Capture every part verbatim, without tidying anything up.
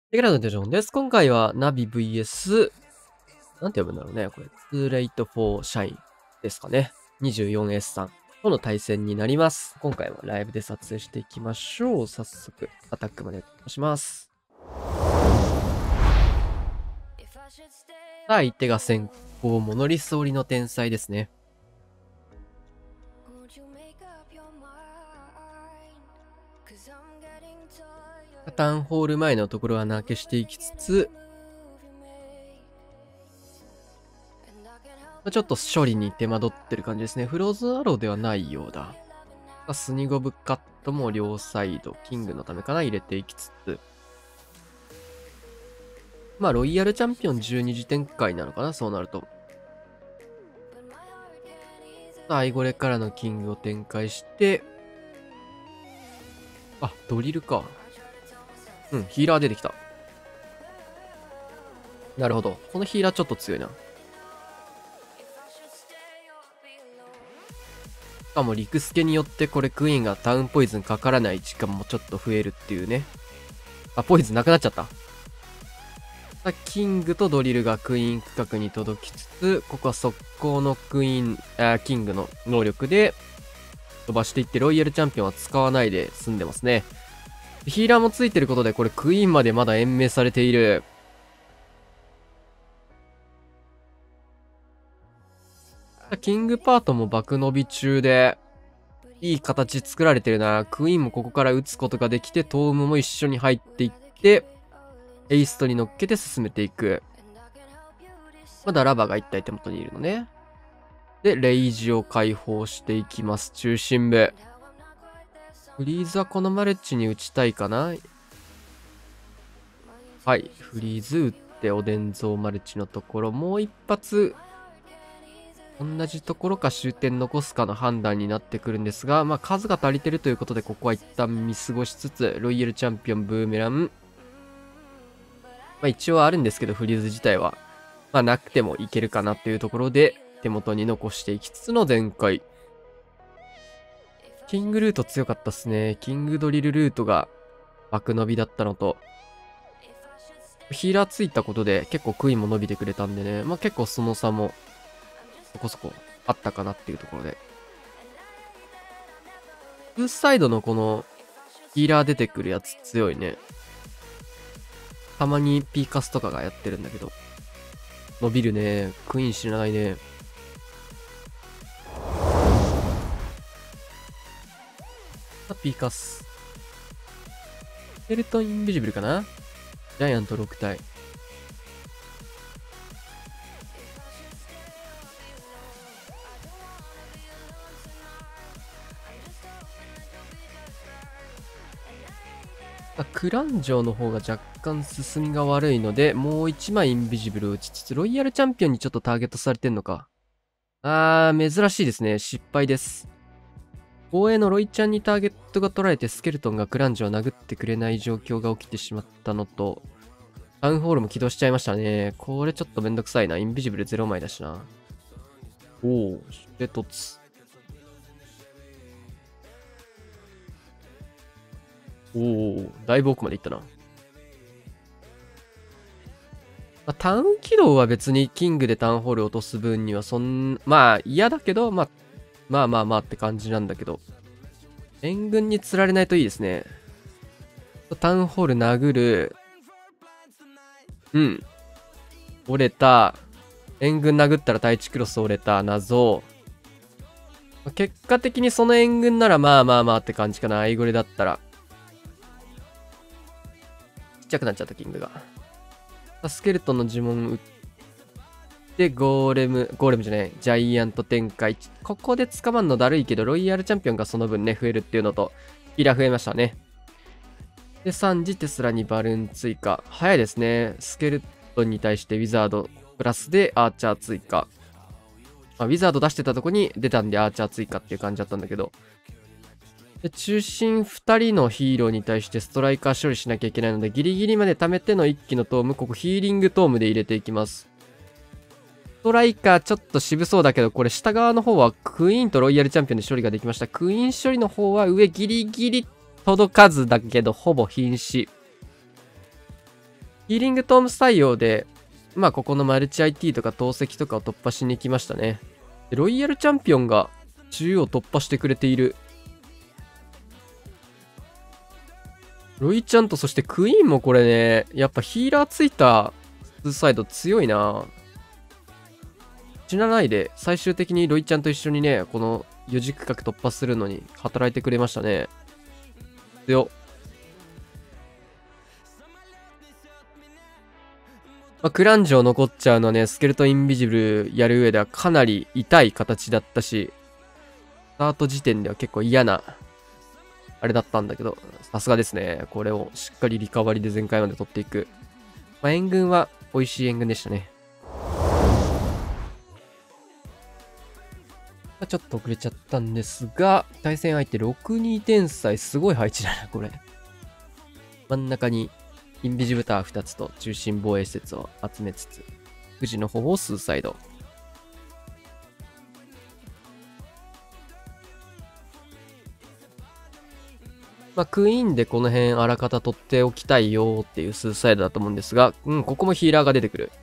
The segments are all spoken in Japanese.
テキラのテンションです。今回はナビ ブイエス、なんて呼ぶんだろうね。これ、Too Late for Shine ですかね。にじゅうよんエス さんとの対戦になります。今回はライブで撮影していきましょう。早速、アタックまで押します。さあ、相手が先行、モノリス折りの天才ですね。タウンホール前のところは穴開けしていきつつ、ちょっと処理に手間取ってる感じですね。フローズンアローではないようだ。スニゴブカットも両サイド、キングのためかな、入れていきつつ。まあ、ロイヤルチャンピオンじゅうにじ展開なのかな、そうなると。さあ、アイゴレからのキングを展開して、あ、ドリルか。うん、ヒーラー出てきた。なるほど。このヒーラーちょっと強いな。しかも、リクスケによってこれクイーンがタウンポイズンかからない時間もちょっと増えるっていうね。あ、ポイズンなくなっちゃった。さあ、キングとドリルがクイーン区画に届きつつ、ここは速攻のクイーン、あ、キングの能力で飛ばしていって、ロイヤルチャンピオンは使わないで済んでますね。ヒーラーもついてることで、これクイーンまでまだ延命されている。キングパートも爆伸び中で、いい形作られてるな。クイーンもここから打つことができて、トームも一緒に入っていって、エイストに乗っけて進めていく。まだラバが一体手元にいるのね。で、レイジを解放していきます。中心部。フリーズはこのマルチに打ちたいかな。はい。フリーズ打っておでんゾウマルチのところ、もう一発、同じところか終点残すかの判断になってくるんですが、まあ数が足りてるということで、ここは一旦見過ごしつつ、ロイヤルチャンピオンブーメラン。まあ一応あるんですけど、フリーズ自体は。まあなくてもいけるかなっていうところで、手元に残していきつつの全開。キングルート強かったっすね。キングドリルルートが爆伸びだったのと、ヒーラーついたことで結構クイーンも伸びてくれたんでね。まあ結構その差もそこそこあったかなっていうところで。ツーサイドのこのヒーラー出てくるやつ強いね。たまにピーカスとかがやってるんだけど。伸びるね。クイーン知らないね。ピーカス。スケルトンインビジブルかな？ジャイアントろく体。クランジョーの方が若干進みが悪いので、もういちまいインビジブルを打ちつつ、ロイヤルチャンピオンにちょっとターゲットされてんのか。あー、珍しいですね。失敗です。防衛のロイちゃんにターゲットが取られてスケルトンがクランジョーを殴ってくれない状況が起きてしまったのと、タウンホールも起動しちゃいましたね。これちょっとめんどくさいな。インビジブルゼロ枚だしな。おー、で、突。おー、だいぶ奥まで行ったな。まあ、タウン起動は別にキングでタウンホール落とす分にはそん、まあ嫌だけど、まあ、まあまあまあって感じなんだけど。援軍に釣られないといいですね。タウンホール殴る。うん。折れた。援軍殴ったら対地クロス折れた。謎。結果的にその援軍ならまあまあまあって感じかな。アイゴレだったら。ちっちゃくなっちゃったキングが。スケルトンの呪文打って、ゴーレム、ゴーレムじゃない、ジャイアント展開。ここで捕まんのだるいけど、ロイヤルチャンピオンがその分ね、増えるっていうのと、ヒーラー増えましたね。で、さんじテスラにバルーン追加。早いですね。スケルトンに対してウィザードプラスでアーチャー追加。まあ、ウィザード出してたとこに出たんでアーチャー追加っていう感じだったんだけど。で、中心ふたりのヒーローに対してストライカー処理しなきゃいけないので、ギリギリまで貯めての一気のトーム、ここヒーリングトームで入れていきます。ストライカーちょっと渋そうだけど、これ下側の方はクイーンとロイヤルチャンピオンで処理ができました。クイーン処理の方は上ギリギリ届かずだけど、ほぼ瀕死。 ヒーリングトームス対応で、まあここのマルチ アイティー とか投石とかを突破しに来ましたね。でロイヤルチャンピオンが中央突破してくれている。ロイちゃんとそしてクイーンもこれね、やっぱヒーラーついたツーサイド強いな。死なないで最終的にロイちゃんと一緒にね、この四軸角突破するのに働いてくれましたね。強っ。まあ、クランジョ残っちゃうのはね、スケルトンインビジブルやる上ではかなり痛い形だったし、スタート時点では結構嫌な、あれだったんだけど、さすがですね。これをしっかりリカバリで全開まで取っていく。まあ、援軍は美味しい援軍でしたね。まあ、ちょっと遅れちゃったんですが、対戦相手ろくに天才、すごい配置だな、これ。真ん中にインビジブターふたつと中心防衛施設を集めつつ、富士の方をスーサイド。まあ、クイーンでこの辺あらかた取っておきたいよっていうスーサイドだと思うんですが、うん、ここもヒーラーが出てくる。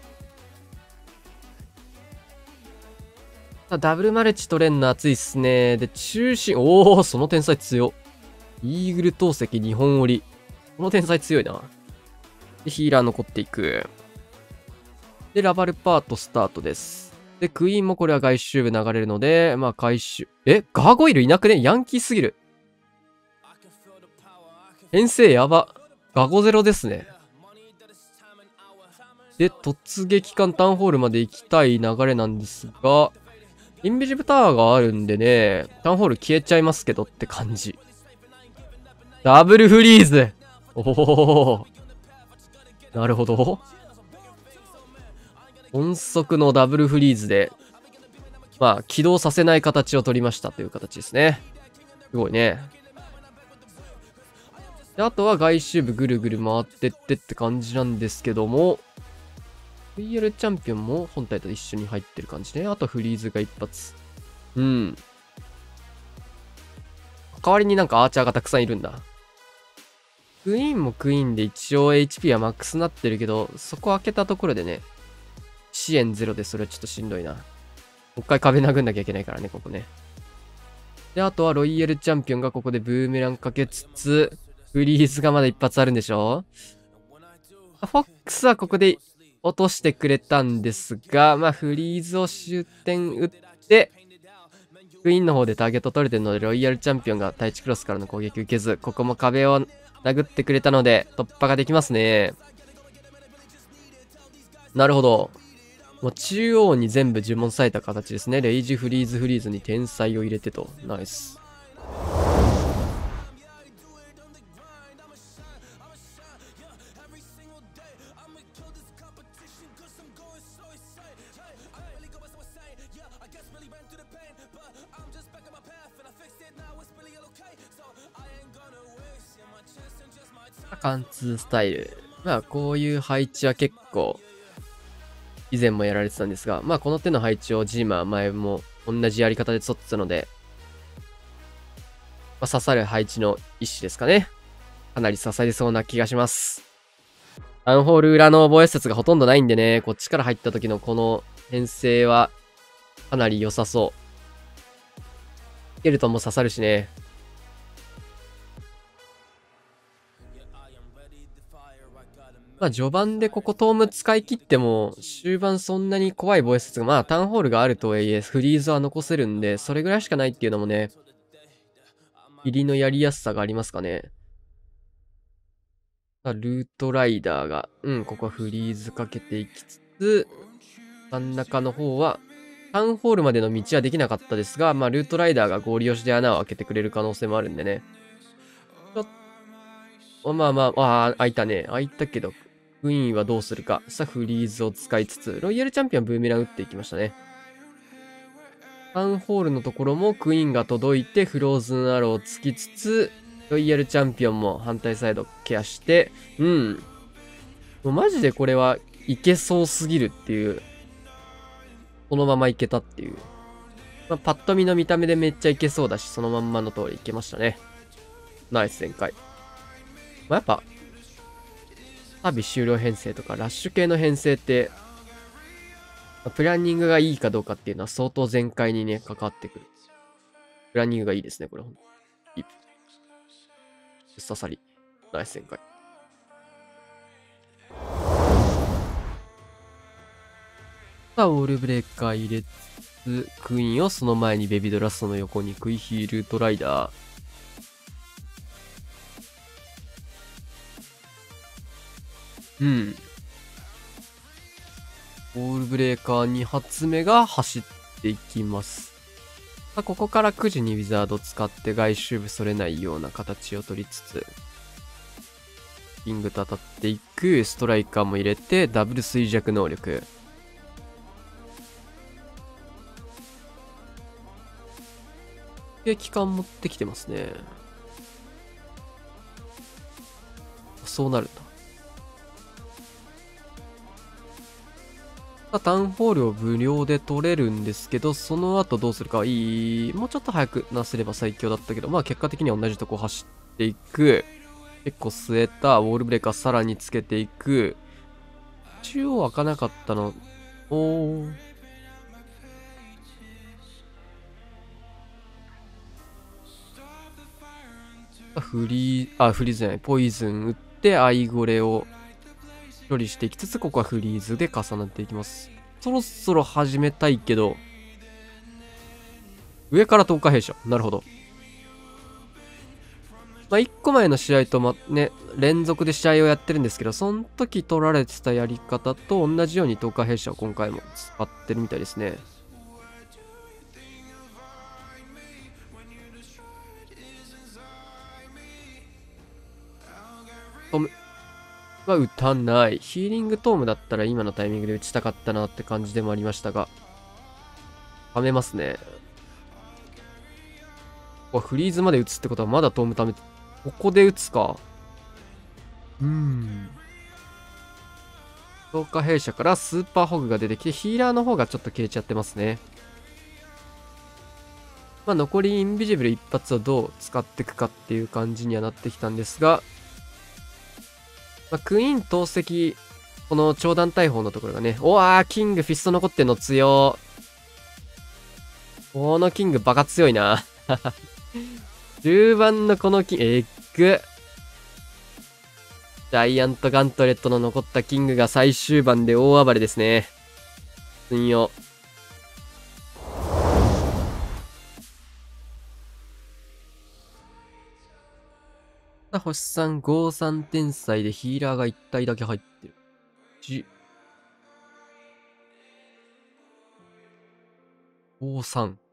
ダブルマルチ取れんの熱いっすね。で、中心、おお、その天才強。イーグル投石にほん折り。この天才強いな。で、ヒーラー残っていく。で、ラバルパートスタートです。で、クイーンもこれは外周部流れるので、まあ回収。えガーゴイルいなくね？ヤンキーすぎる。編成やば。ガゴゼロですね。で、突撃艦タウンホールまで行きたい流れなんですが、インビジブタワーがあるんでね、タウンホール消えちゃいますけどって感じ。ダブルフリーズ。おお。なるほど。音速のダブルフリーズで、まあ、起動させない形を取りましたという形ですね。すごいね。で、あとは外周部ぐるぐる回ってってって感じなんですけども、ブイエル チャンピオンも本体と一緒に入ってる感じね。あとフリーズが一発。うん。代わりになんかアーチャーがたくさんいるんだ。クイーンもクイーンで一応 エイチピー はマックスになってるけど、そこ開けたところでね、支援ゼロでそれはちょっとしんどいな。もう一回壁殴んなきゃいけないからね、ここね。で、あとはロイヤルチャンピオンがここでブーメランかけつつ、フリーズがまだ一発あるんでしょ？フォックスはここで落としてくれたんですが、まあフリーズを終点打って、クイーンの方でターゲット取れてるので、ロイヤルチャンピオンが対地クロスからの攻撃受けず、ここも壁を殴ってくれたので、突破ができますね。なるほど。もう中央に全部呪文された形ですね。レイジフリーズフリーズに天才を入れてと。ナイス。貫通スタイル。まあこういう配置は結構以前もやられてたんですが、まあこの手の配置をジーマは前も同じやり方で取ってたので、まあ、刺さる配置の一種ですかね。かなり刺さりそうな気がします。タウンホール裏の防衛施設がほとんどないんでね、こっちから入った時のこの編成はかなり良さそう。スケルトンも刺さるしね。まあ序盤でここトーム使い切っても終盤そんなに怖い防衛施設がまあタウンホールがあるとはいえフリーズは残せるんでそれぐらいしかないっていうのもね入りのやりやすさがありますかね。ルートライダーがうんここはフリーズかけていきつつ真ん中の方はタウンホールまでの道はできなかったですがまあルートライダーが合理押しで穴を開けてくれる可能性もあるんでね。ちょっとまあまあああ開いたね開いたけどクイーンはどうするか。さあ、フリーズを使いつつ、ロイヤルチャンピオンブーメラン打っていきましたね。タウンホールのところもクイーンが届いて、フローズンアローをつきつつ、ロイヤルチャンピオンも反対サイドケアして、うん。もうマジでこれはいけそうすぎるっていう。このままいけたっていう。まあ、パッと見の見た目でめっちゃいけそうだし、そのまんまの通りいけましたね。ナイス全開。まあ、やっぱ、 旅終了編成とかラッシュ系の編成って、プランニングがいいかどうかっていうのは相当全開にね、関わってくる。プランニングがいいですね、これ。いい。刺さり。ナイス旋回。さあ、ウォールブレーカー入れつつ、クイーンをその前にベビードラストの横にクイヒールドライダー。うん。ウォールブレーカーに発目が走っていきます。さあ、ここからくじにウィザード使って外周部それないような形を取りつつ、キングと当たっていく、ストライカーも入れて、ダブル衰弱能力。で、機関持ってきてますね。そうなるんだ。タウンホールを無料で取れるんですけど、その後どうするかいい。もうちょっと早くなせれば最強だったけど、まあ結果的には同じとこ走っていく。結構据えたウォールブレーカーさらにつけていく。中央開かなかったの。おー。フリー、あ、フリーズじゃない。ポイズン打って、アイゴレを処理していきつつ、ここはフリーズで重なっていきます。そろそろ始めたいけど、上から投下兵者。なるほど。まあ、いっこまえの試合とま、ね、連続で試合をやってるんですけど、その時取られてたやり方と同じように投下兵者を今回も使ってるみたいですね。トムは打たない。ヒーリングトームだったら今のタイミングで打ちたかったなって感じでもありましたが、溜めますね。フリーズまで打つってことはまだトーム溜めて、ここで打つか。うーん。投下弊社からスーパーホグが出てきて、ヒーラーの方がちょっと消えちゃってますね。まあ残りインビジブル一発をどう使っていくかっていう感じにはなってきたんですが、まあ、クイーン投石、この超弾大砲のところがね、おわー、キングフィスト残ってんの強。このキングバカ強いな。じゅうばんのこのキング、えっぐ。ジャイアントガントレットの残ったキングが最終盤で大暴れですね。運用。星さん、ごさん天才でヒーラーがいち体だけ入ってる。じ。ごさん。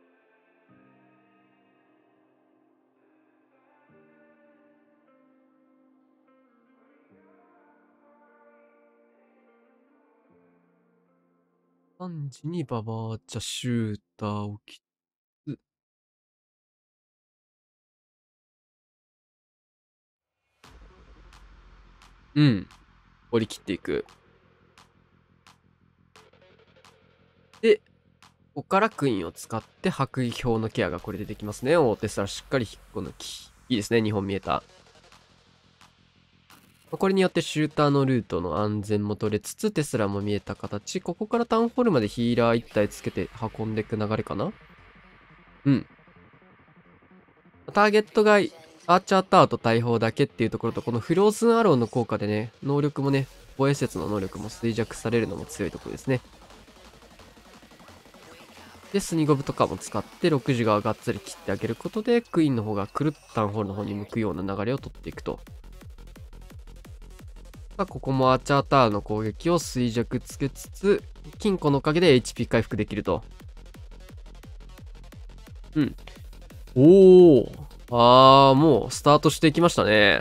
さんじにババーチャシューターを切つ。うん。折り切っていく。で、ここからクイーンを使って白衣表のケアがこれでできますね。大手さしっかり引っこ抜き。いいですね、にほん見えた。これによってシューターのルートの安全も取れつつ、テスラも見えた形。ここからタウンホールまでヒーラーいち体つけて運んでいく流れかな。うん。ターゲットがアーチャータワーと大砲だけっていうところと、このフローズンアローの効果でね、能力もね、防衛説の能力も衰弱されるのも強いところですね。で、スニゴブとかも使ってろくじ側がっつり切ってあげることで、クイーンの方がくるっとタウンホールの方に向くような流れを取っていくと。さあ、ここもアーチャータワーの攻撃を衰弱つけつつ、金庫のおかげで エイチピー 回復できると。うん。おー。あー、もうスタートしていきましたね。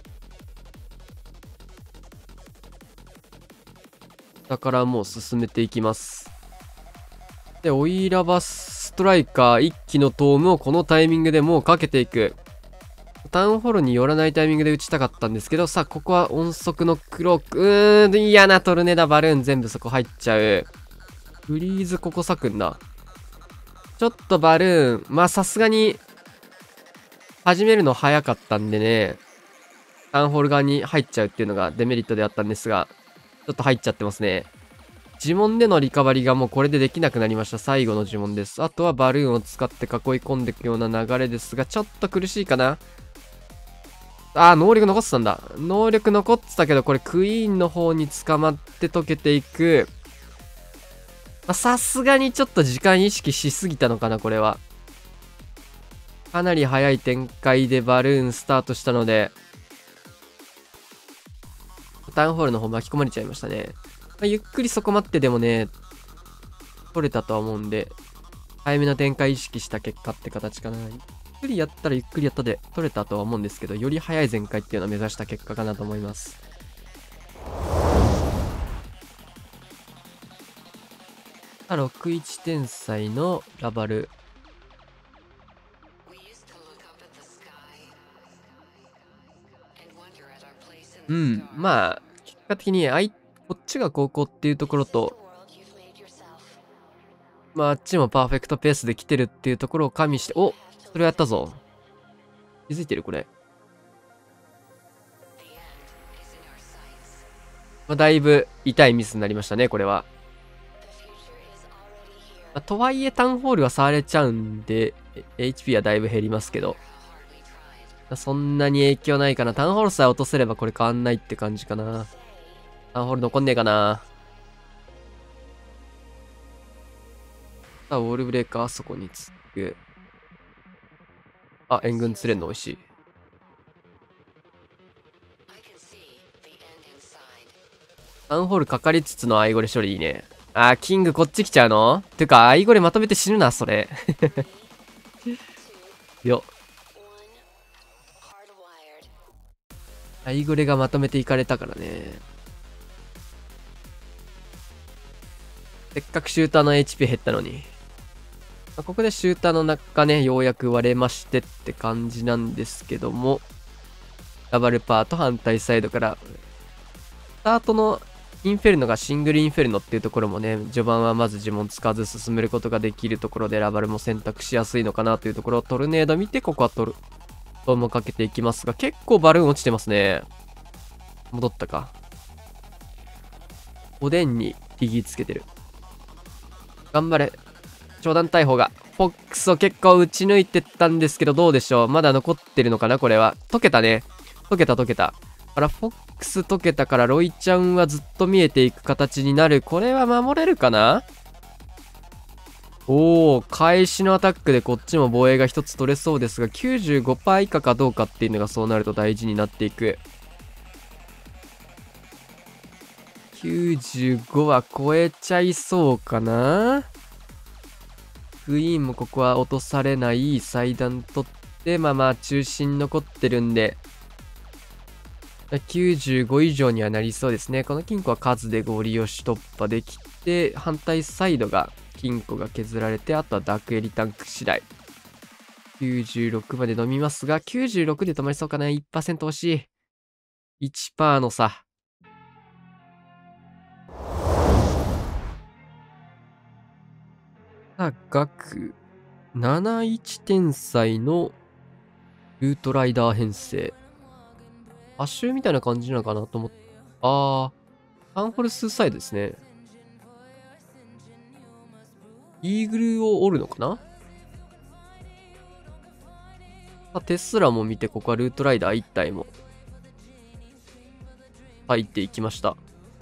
だからもう進めていきます。で、オイラバストライカーいっきのトームをこのタイミングでもうかけていく。タウンホールに寄らないタイミングで打ちたかったんですけど、さあ、ここは音速のクローク。うーん、嫌なトルネダバルーン全部そこ入っちゃう。フリーズここ咲くんだ。ちょっとバルーン。まあ、さすがに、始めるの早かったんでね。 タウンホール側に入っちゃうっていうのがデメリットであったんですが、ちょっと入っちゃってますね。呪文でのリカバリがもうこれでできなくなりました。最後の呪文です。あとはバルーンを使って囲い込んでいくような流れですが、ちょっと苦しいかな。あー、能力残ってたんだ。能力残ってたけど、これクイーンの方に捕まって溶けていく。さすがにちょっと時間意識しすぎたのかな、これは。かなり早い展開でバルーンスタートしたので、タウンホールの方巻き込まれちゃいましたね。まあ、ゆっくりそこ待ってでもね、取れたとは思うんで、早めの展開意識した結果って形かな。ゆっくりやったらゆっくりやったで取れたとは思うんですけど、より早い全開っていうのを目指した結果かなと思います。ろくいち天才のラバル。うん、まあ、結果的にあい、こっちが高校っていうところと、まあ、あっちもパーフェクトペースで来てるっていうところを加味して、お、それやったぞ。気づいてるこれ。まあ、だいぶ痛いミスになりましたね、これは。まあ、とはいえ、タウンホールは触れちゃうんで、エイチピー はだいぶ減りますけど。そんなに影響ないかな。タウンホールさえ落とせればこれ変わんないって感じかな。タウンホール残んねえかな。さあ、ウォールブレーカー、そこにつく。あ、援軍釣れんの美味しい。タウンホールかかりつつのアイゴレ処理いいね。あー、キングこっち来ちゃうのてか、アイゴレまとめて死ぬな、それ。よ。アイゴレがまとめていかれたからね。せっかくシューターの エイチピー 減ったのに。ここでシューターの中ね、ようやく割れましてって感じなんですけども、ダブルパーと反対サイドから、スタートのインフェルノがシングルインフェルノっていうところもね、序盤はまず呪文使わず進めることができるところでラバルも選択しやすいのかなというところをトルネード見て、ここはトル、トームをかけていきますが、結構バルーン落ちてますね。戻ったか。おでんにリギーつけてる。頑張れ。長弾大砲が。フォックスを結構打ち抜いてったんですけど、どうでしょう。まだ残ってるのかなこれは。溶けたね。溶けた溶けた。あら、フォックス溶けたからロイちゃんはずっと見えていく形になる。これは守れるかな。おー、返しのアタックでこっちも防衛が一つ取れそうですが、きゅうじゅうごパーセント 以下かどうかっていうのがそうなると大事になっていく。きゅうじゅうごは超えちゃいそうかな。クイーンもここは落とされない祭壇取って、まあまあ中心残ってるんで、きゅうじゅうご以上にはなりそうですね。この金庫は数でゴリ押し突破できて、反対サイドが金庫が削られて、あとはダークエリタンク次第。きゅうじゅうろくまで飲みますが、きゅうじゅうろくで止まりそうかな。いちパーセント 惜しい。いちパーセント の差。さあ、額。なないち天才のルートライダー編成。亜種みたいな感じなのかなと思って。あー、タウンホールスーサイドですね。イーグルを折るのかな。あ、テスラも見て、ここはルートライダーいち体も入っていきました。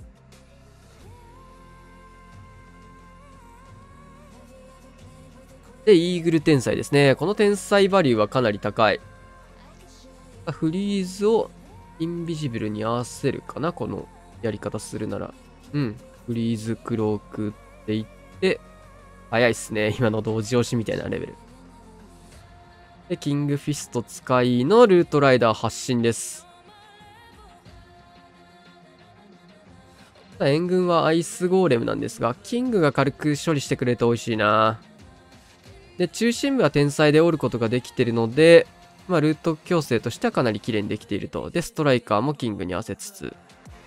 で、イーグル天才ですね。この天才バリューはかなり高い。フリーズをインビジブルに合わせるかなこのやり方するなら。うん。フリーズクロークっていって、早いっすね。今の同時押しみたいなレベル。で、キングフィスト使いのルートライダー発進です。援軍はアイスゴーレムなんですが、キングが軽く処理してくれると美味しいな。で、中心部は天才で折ることができてるので、まあ、ルート矯正としてはかなり綺麗にできていると。で、ストライカーもキングに合わせつつ。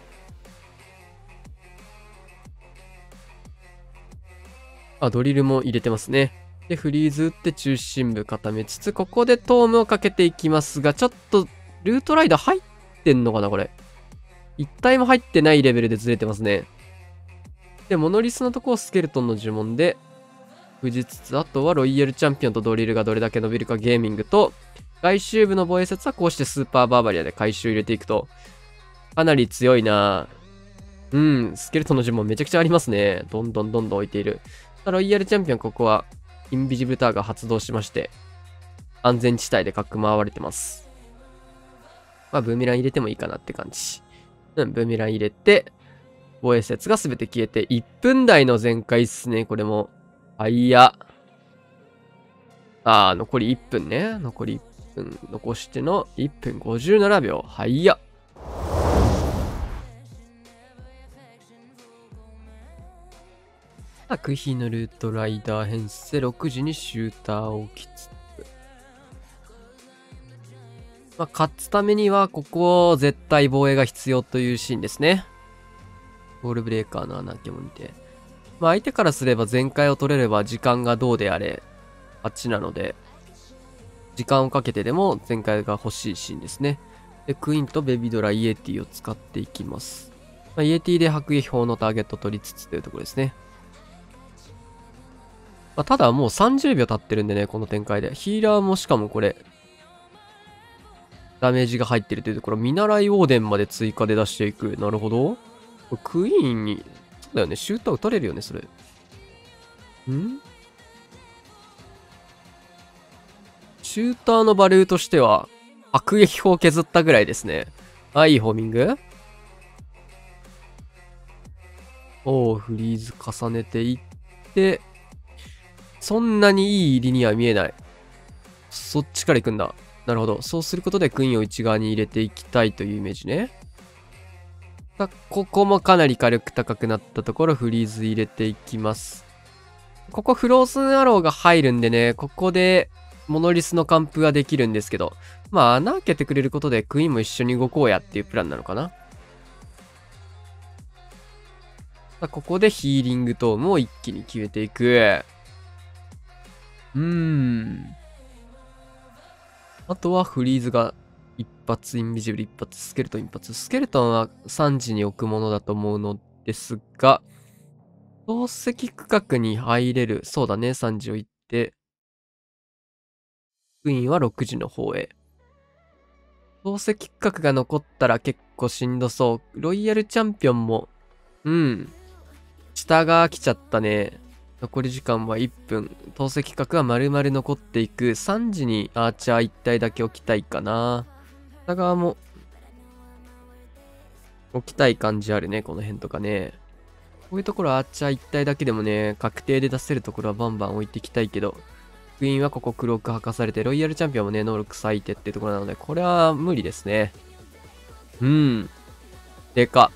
あ、ドリルも入れてますね。で、フリーズ打って中心部固めつつ、ここでトームをかけていきますが、ちょっと、ルートライダー入っってんのかなこれ。一体も入ってないレベルでずれてますね。で、モノリスのとこをスケルトンの呪文で封じつつ、あとはロイヤルチャンピオンとドリルがどれだけ伸びるかゲーミングと、外周部の防衛説はこうしてスーパーバーバリアで回収入れていくと、かなり強いな。うん、スケルトンの呪文めちゃくちゃありますね。どんどんどんどん置いている。ロイヤルチャンピオンここはインビジブルターが発動しまして、安全地帯でかく回われてます。まあ、ブーメラン入れてもいいかなって感じ。うん、ブーメラン入れて、防衛説が全て消えて、いっぷん台の全開っすね、これも。あいや。あー、残りいっぷんね。残りいっぷん残してのいっぷんごじゅうななびょう。はいや。作品のルートライダー編成ろくじにシューターを置きつつ。まあ、勝つためには、ここを絶対防衛が必要というシーンですね。ゴールブレーカーの穴開けも見て。まあ、相手からすれば全開を取れれば時間がどうであれ、あっちなので、時間をかけてでも全開が欲しいシーンですね。で、クイーンとベビドラ、イエティを使っていきます。まあ、イエティで迫撃砲のターゲットを取りつつというところですね。まあ、ただもうさんじゅうびょう経ってるんでね、この展開で。ヒーラーもしかもこれ、ダメージが入ってるというところ、見習いオーデンまで追加で出していく。なるほど。クイーンに、そうだよね、シューター撃たれるよね、それ。んシューターのバルーとしては、迫撃砲削ったぐらいですね。あ、いいホーミング。おー、フリーズ重ねていって、そんなにいい入りには見えない。そっちから行くんだ。なるほど。そうすることでクイーンを内側に入れていきたいというイメージね。さここもかなり火力高くなったところ、フリーズ入れていきます。ここフローズンアローが入るんでね、ここでモノリスの完封ができるんですけど、まあ穴開けてくれることでクイーンも一緒に動こうやっていうプランなのかな。ここでヒーリングトームを一気に決めていく。うーん。あとはフリーズが一発、インビジブル一発、スケルトン一発。スケルトンはさんじに置くものだと思うのですが、透析区画に入れる。そうだね、さんじを行って。クイーンはろくじの方へ。透析区画が残ったら結構しんどそう。ロイヤルチャンピオンも、うん。下が来ちゃったね。残り時間はいっぷん。透析角は丸々残っていく。さんじにアーチャーいち体だけ置きたいかな。下側も置きたい感じあるね。この辺とかね。こういうところアーチャーいち体だけでもね、確定で出せるところはバンバン置いていきたいけど、クイーンはここクローク履かされて、ロイヤルチャンピオンもね、能力割いてっていうところなので、これは無理ですね。うん。でか。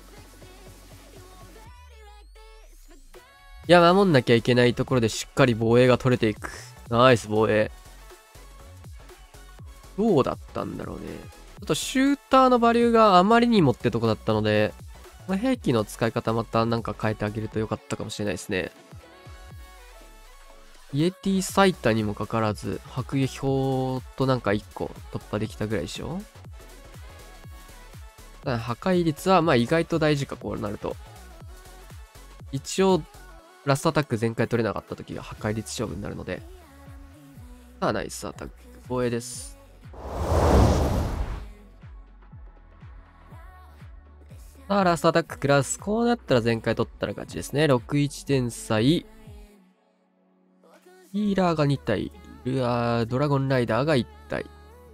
いや、守んなきゃいけないところでしっかり防衛が取れていく。ナイス防衛。どうだったんだろうね。ちょっとシューターのバリューがあまりにもってとこだったので、まあ、兵器の使い方またなんか変えてあげるとよかったかもしれないですね。イエティサイタにもかかわらず、迫撃砲となんかいっこ突破できたぐらいでしょ。だから破壊率はまあ意外と大事か、こうなると。一応、ラストアタック全開取れなかった時が破壊率勝負になるので。さあ、ナイスアタック。防衛です。さあ、ラストアタッククラス。こうなったら全開取ったら勝ちですね。ろくいち天才。ヒーラーがに体。ルアー、ドラゴンライダーがいち体。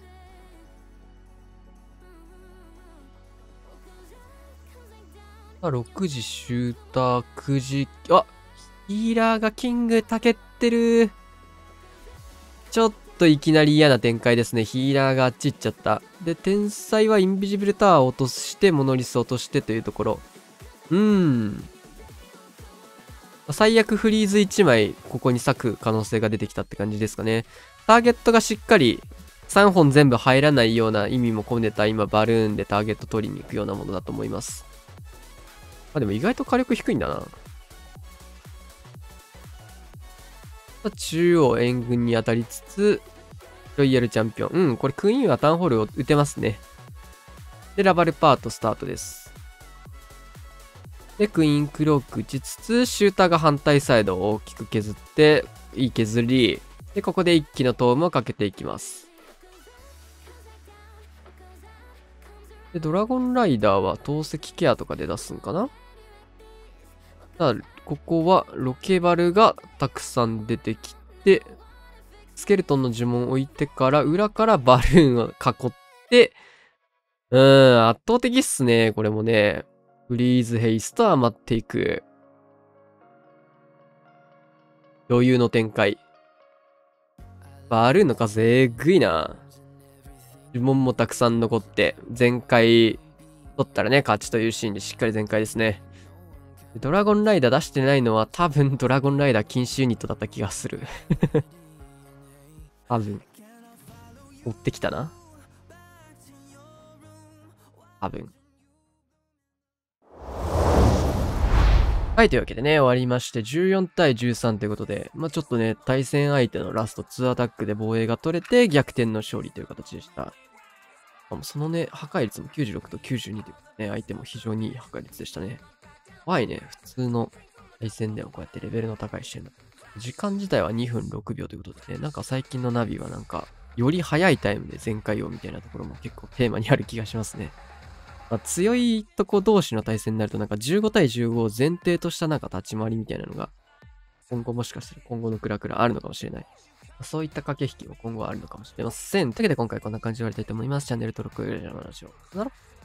さあ、ろくじシューター、くじ、あ、ヒーラーがキングたけってる。ちょっといきなり嫌な展開ですね。ヒーラーがあっち行っちゃった。で、天才はインビジブルタワーを落として、モノリス落としてというところ。うーん。最悪フリーズいちまい、ここに咲く可能性が出てきたって感じですかね。ターゲットがしっかりさんぼん全部入らないような意味も込めた今バルーンでターゲット取りに行くようなものだと思います。あ、でも意外と火力低いんだな。中央援軍に当たりつつ、ロイヤルチャンピオン。うん、これクイーンはタウンホールを打てますね。 で、ラバルパートスタートです。で、クイーンクローク打ちつつ、シューターが反対サイドを大きく削って、いい削り。で、ここで一気のトームをかけていきます。で、ドラゴンライダーは透析ケアとかで出すんかな。さあ、ここはロケバルがたくさん出てきて、スケルトンの呪文を置いてから、裏からバルーンを囲って、うーん、圧倒的っすね、これもね。フリーズヘイスト余っていく。余裕の展開。バルーンの数えぐいな。呪文もたくさん残って、全開取ったらね、勝ちというシーンでしっかり全開ですね。ドラゴンライダー出してないのは多分ドラゴンライダー禁止ユニットだった気がする。多分。持ってきたな。多分。はい、というわけでね、終わりまして、じゅうよんたいじゅうさんということで、まあちょっとね、対戦相手のラストにアタックで防衛が取れて、逆転の勝利という形でした。そのね、破壊率もきゅうじゅうろくときゅうじゅうにということでね、相手も非常にいい破壊率でしたね。怖いね、普通の対戦ではこうやってレベルの高い視点だ。時間自体はにふんろくびょうということでね、なんか最近のナビはなんか、より早いタイムで全開をみたいなところも結構テーマにある気がしますね。まあ、強いとこ同士の対戦になるとなんかじゅうごたいじゅうごを前提としたなんか立ち回りみたいなのが今後もしかしたら今後のクラクラあるのかもしれない。そういった駆け引きも今後はあるのかもしれません。というわけで今回こんな感じで終わりたいと思います。チャンネル登録よろしくお願いします。